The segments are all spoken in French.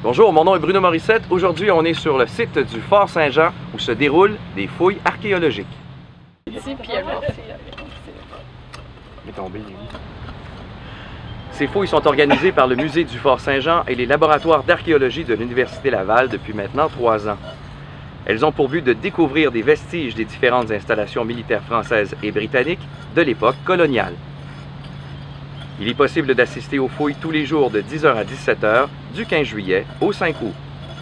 Bonjour, mon nom est Bruno Morissette. Aujourd'hui, on est sur le site du Fort Saint-Jean où se déroulent des fouilles archéologiques. Ces fouilles sont organisées par le musée du Fort Saint-Jean et les laboratoires d'archéologie de l'Université Laval depuis maintenant 3 ans. Elles ont pour but de découvrir des vestiges des différentes installations militaires françaises et britanniques de l'époque coloniale. Il est possible d'assister aux fouilles tous les jours de 10h à 17h, du 15 juillet au 5 août.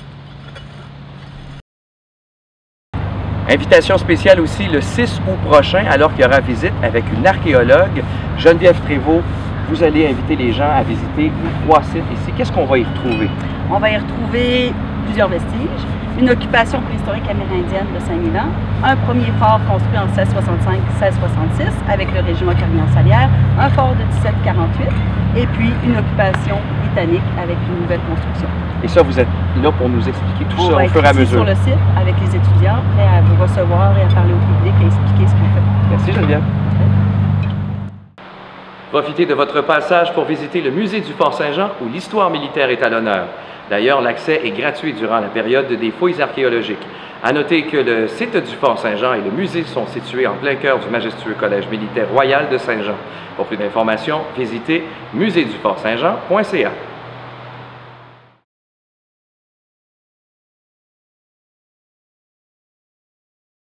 Invitation spéciale aussi le 6 août prochain, alors qu'il y aura visite avec une archéologue, Geneviève Prévost. Vous allez inviter les gens à visiter les 3 sites ici. Qu'est-ce qu'on va y retrouver? On va y retrouver plusieurs vestiges, une occupation préhistorique amérindienne de 5000 ans, un premier fort construit en 1665-1666 avec le régiment Carignan-Salière, un fort de 1748 et puis une occupation britannique avec une nouvelle construction. Et ça, vous êtes là pour nous expliquer tout ça au fur et à mesure. Sur le site avec les étudiants, prêts à vous recevoir et à parler au public et expliquer ce qu'on fait. Merci Geneviève. Profitez de votre passage pour visiter le musée du Fort Saint-Jean où l'histoire militaire est à l'honneur. D'ailleurs, l'accès est gratuit durant la période des fouilles archéologiques. À noter que le site du Fort Saint-Jean et le musée sont situés en plein cœur du majestueux Collège militaire royal de Saint-Jean. Pour plus d'informations, visitez musée-du-fort-saint-jean.ca.